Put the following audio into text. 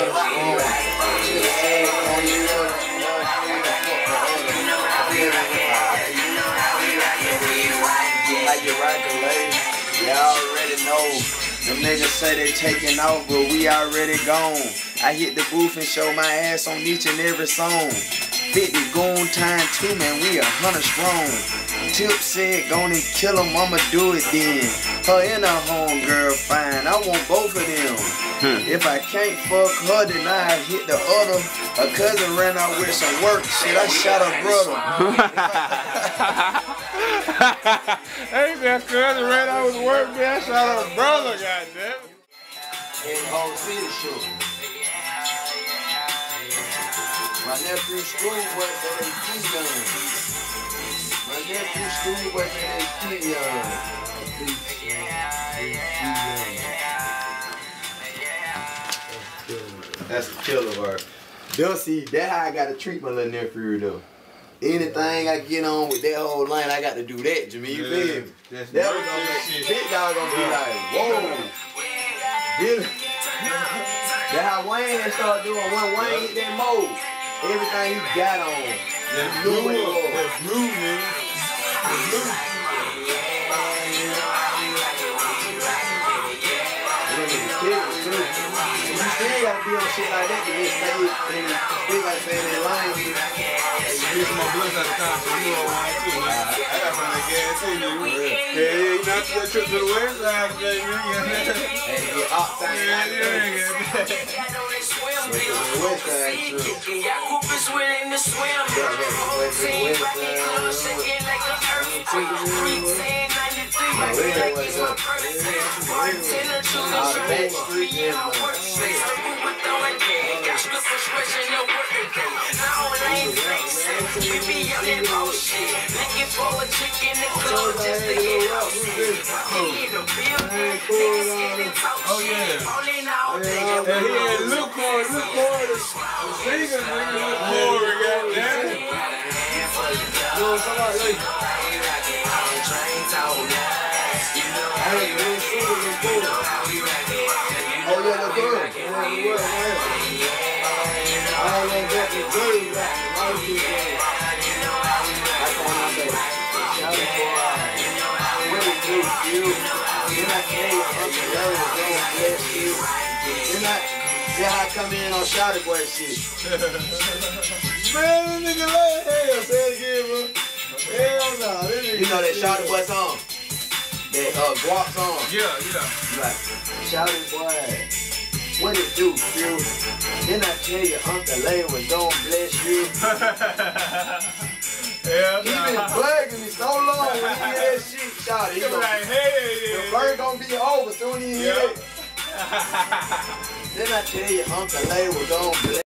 Y'all already know. Them niggas say they taking off, but we already gone. I hit the booth and show my ass on each and every song. 50 goon time too, man, we 100 strong. Tip said, gonna kill him, I'ma do it then. Her and her homegirl fine, I want both of them. If I can't fuck her, then I hit the other. Her cousin ran out with some work, shit, I shot her brother. Hey, that cousin ran out with work, man, I shot her brother, goddamn. In the whole city show. My nephew school worked at AP Young. My nephew school worked at AP Young. That's the killer part. Don't see, that's how I gotta treat my little nephew though. Anything I get on with that whole line, I got to do that, Jimmy. You feel me? That was gonna make Big Dog gonna be like, whoa. That's how Wayne started doing. When Wayne hit that mode, everything he got on. That blue, nigga. The blue. You still gotta be on shit like that to get stayed and still gotta stay in that line. Get some more blunts at the time, so you know wine too, man. I got some of that gas too, nigga. Yeah, you not that trip to the west side today, nigga. And get outside. Oh yeah. And he had Luke Corey, the singer, nigga, Luke Corey, goddamn. Oh yeah, the girl. I ain't got the girl back. Yeah, I come in on Shawty Boy shit. Man, nigga, like hell, say it again, bro. Hell no, you know that Shawty Boy song? That Guap song? Yeah. Like, Shawty Boy, what it do, you? Then I tell you, Uncle Lay was gonna bless you. Hell He been bugging me so long when he hear that shit, Shawty. He like, hey, the bird gonna be over soon as he hear it. Then I tell you, Uncle Lay was gonna bless